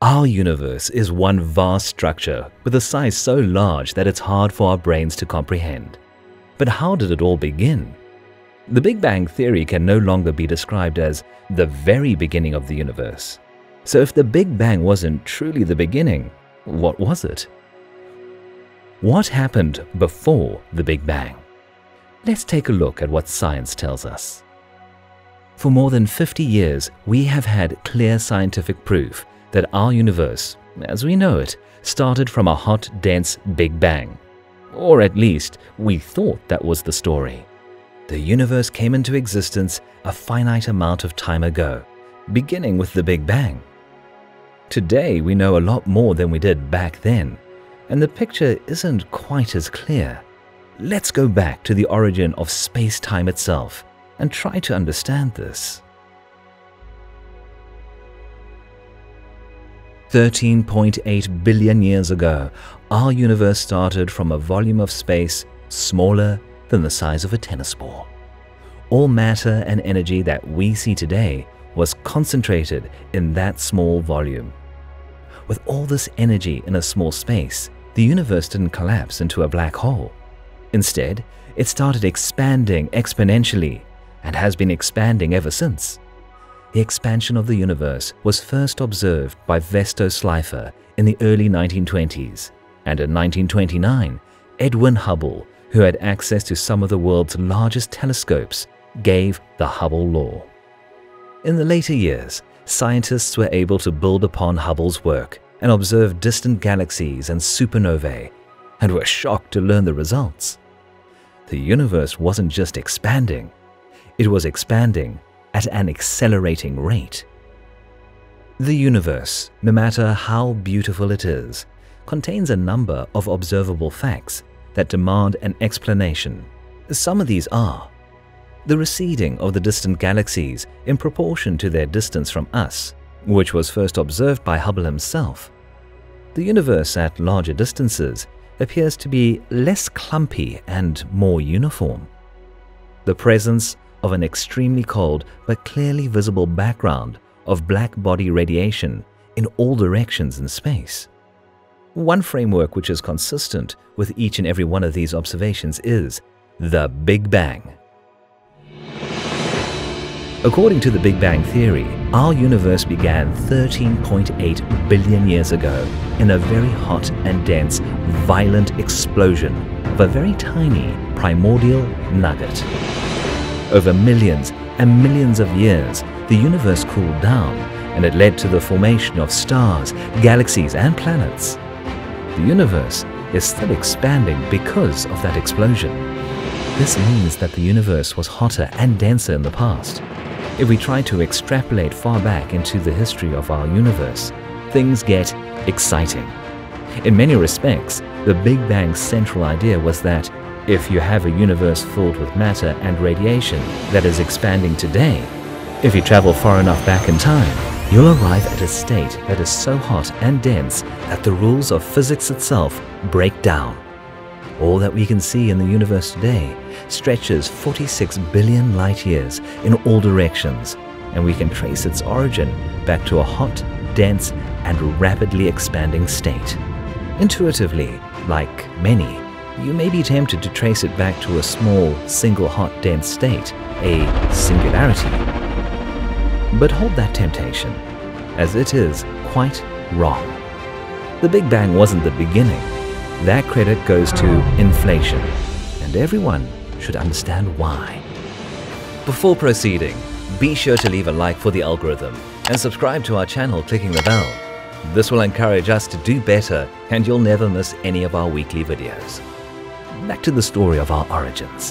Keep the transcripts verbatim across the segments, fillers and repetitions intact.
Our universe is one vast structure with a size so large that it's hard for our brains to comprehend. But how did it all begin? The Big Bang Theory can no longer be described as the very beginning of the universe. So if the Big Bang wasn't truly the beginning, what was it? What happened before the Big Bang? Let's take a look at what science tells us. For more than fifty years, we have had clear scientific proof that our universe, as we know it, started from a hot, dense Big Bang. Or at least, we thought that was the story. The universe came into existence a finite amount of time ago, beginning with the Big Bang. Today, we know a lot more than we did back then, and the picture isn't quite as clear. Let's go back to the origin of space-time itself and try to understand this. thirteen point eight billion years ago, our universe started from a volume of space smaller than the size of a tennis ball. All matter and energy that we see today was concentrated in that small volume. With all this energy in a small space, the universe didn't collapse into a black hole. Instead, it started expanding exponentially and has been expanding ever since. The expansion of the universe was first observed by Vesto Slipher in the early nineteen twenties, and in nineteen twenty-nine, Edwin Hubble, who had access to some of the world's largest telescopes, gave the Hubble law. In the later years, scientists were able to build upon Hubble's work and observe distant galaxies and supernovae, and were shocked to learn the results. The universe wasn't just expanding, it was expanding at an accelerating rate. The universe, no matter how beautiful it is, contains a number of observable facts that demand an explanation. Some of these are the receding of the distant galaxies in proportion to their distance from us, which was first observed by Hubble himself. The universe at larger distances appears to be less clumpy and more uniform. The presence of an extremely cold but clearly visible background of black body radiation in all directions in space. One framework which is consistent with each and every one of these observations is the Big Bang. According to the Big Bang Theory, our universe began thirteen point eight billion years ago in a very hot and dense, violent explosion of a very tiny primordial nugget. Over millions and millions of years, the universe cooled down, and it led to the formation of stars, galaxies, and planets. The universe is still expanding because of that explosion. This means that the universe was hotter and denser in the past. If we try to extrapolate far back into the history of our universe, things get exciting. In many respects, the Big Bang's central idea was that if you have a universe filled with matter and radiation that is expanding today, if you travel far enough back in time, you'll arrive at a state that is so hot and dense that the rules of physics itself break down. All that we can see in the universe today stretches forty-six billion light years in all directions, and we can trace its origin back to a hot, dense, and rapidly expanding state. Intuitively, like many, you may be tempted to trace it back to a small, single hot, dense state, a singularity. But hold that temptation, as it is quite wrong. The Big Bang wasn't the beginning. That credit goes to inflation, and everyone should understand why. Before proceeding, be sure to leave a like for the algorithm and subscribe to our channel clicking the bell. This will encourage us to do better, and you'll never miss any of our weekly videos. Back to the story of our origins.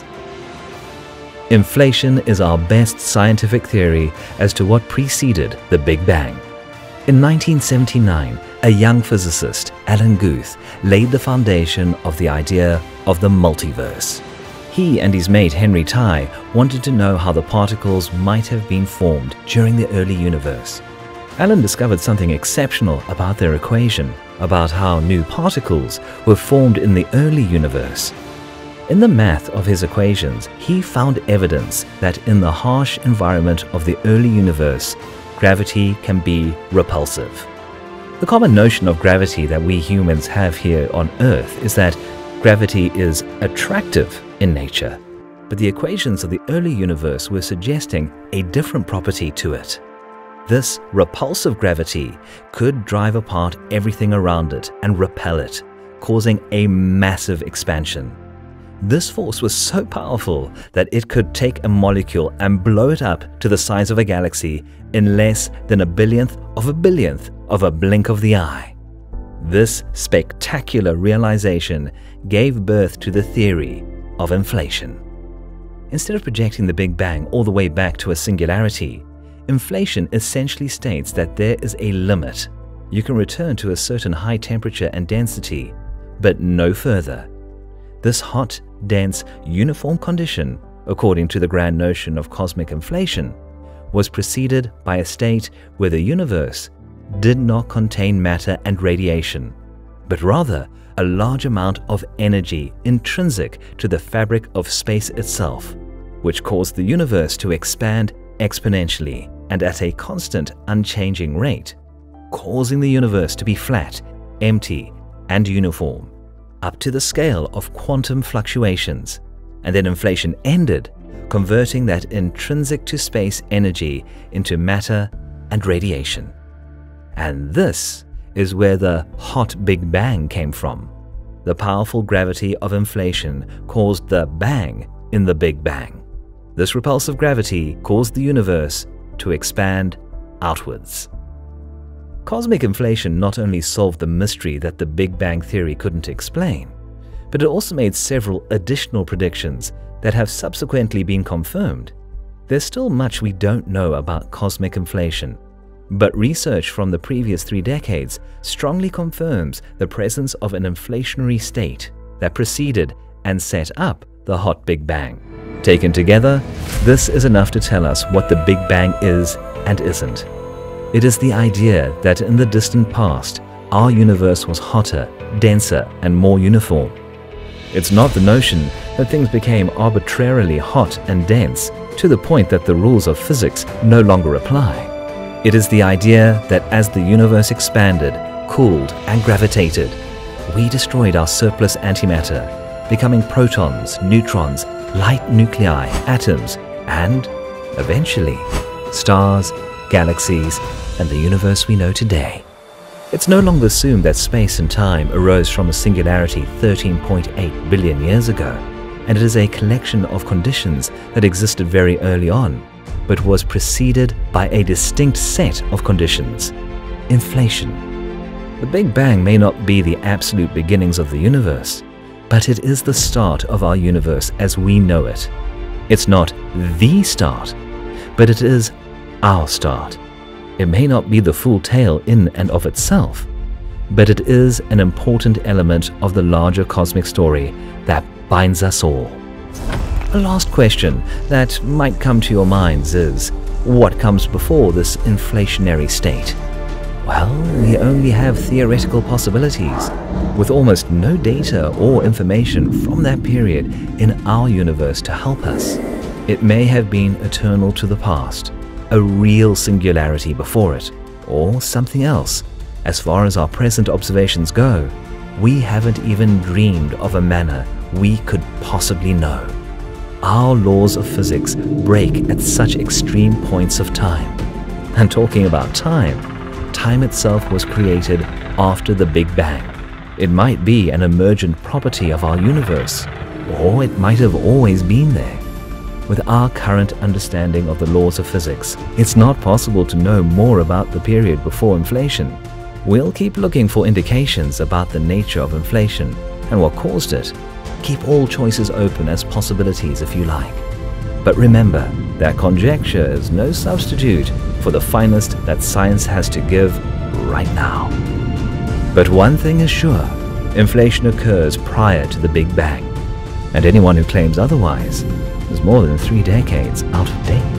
Inflation is our best scientific theory as to what preceded the Big Bang. In nineteen seventy-nine, a young physicist, Alan Guth, laid the foundation of the idea of the multiverse. He and his mate Henry Tye wanted to know how the particles might have been formed during the early universe. Alan discovered something exceptional about their equation, about how new particles were formed in the early universe. In the math of his equations, he found evidence that in the harsh environment of the early universe, gravity can be repulsive. The common notion of gravity that we humans have here on Earth is that gravity is attractive in nature, but the equations of the early universe were suggesting a different property to it. This repulsive gravity could drive apart everything around it and repel it, causing a massive expansion. This force was so powerful that it could take a molecule and blow it up to the size of a galaxy in less than a billionth of a billionth of a blink of the eye. This spectacular realization gave birth to the theory of inflation. Instead of projecting the Big Bang all the way back to a singularity, inflation essentially states that there is a limit. You can return to a certain high temperature and density, but no further. This hot, dense, uniform condition, according to the grand notion of cosmic inflation, was preceded by a state where the universe did not contain matter and radiation, but rather a large amount of energy intrinsic to the fabric of space itself, which caused the universe to expand exponentially and at a constant, unchanging rate, causing the universe to be flat, empty, and uniform, up to the scale of quantum fluctuations. And then inflation ended, converting that intrinsic to space energy into matter and radiation. And this is where the hot Big Bang came from. The powerful gravity of inflation caused the bang in the Big Bang. This repulsive gravity caused the universe to expand outwards. Cosmic inflation not only solved the mystery that the Big Bang theory couldn't explain, but it also made several additional predictions that have subsequently been confirmed. There's still much we don't know about cosmic inflation, but research from the previous three decades strongly confirms the presence of an inflationary state that preceded and set up the hot Big Bang. Taken together, this is enough to tell us what the Big Bang is and isn't. It is the idea that in the distant past, our universe was hotter, denser, and more uniform. It's not the notion that things became arbitrarily hot and dense to the point that the rules of physics no longer apply. It is the idea that as the universe expanded, cooled, and gravitated, we destroyed our surplus antimatter, becoming protons, neutrons, light nuclei, atoms, and, eventually, stars, galaxies, and the universe we know today. It's no longer assumed that space and time arose from a singularity thirteen point eight billion years ago, and it is a collection of conditions that existed very early on, but was preceded by a distinct set of conditions: inflation. The Big Bang may not be the absolute beginnings of the universe, but it is the start of our universe as we know it. It's not the start, but it is our start. It may not be the full tale in and of itself, but it is an important element of the larger cosmic story that binds us all. A last question that might come to your minds is, what comes before this inflationary state? Well, we only have theoretical possibilities, with almost no data or information from that period in our universe to help us. It may have been eternal to the past, a real singularity before it, or something else. As far as our present observations go, we haven't even dreamed of a manner we could possibly know. Our laws of physics break at such extreme points of time. And talking about time, time itself was created after the Big Bang. It might be an emergent property of our universe, or it might have always been there. With our current understanding of the laws of physics, it's not possible to know more about the period before inflation. We'll keep looking for indications about the nature of inflation and what caused it. Keep all choices open as possibilities if you like. But remember that conjecture is no substitute for the finest that science has to give right now. But one thing is sure, inflation occurs prior to the Big Bang, and anyone who claims otherwise is more than three decades out of date.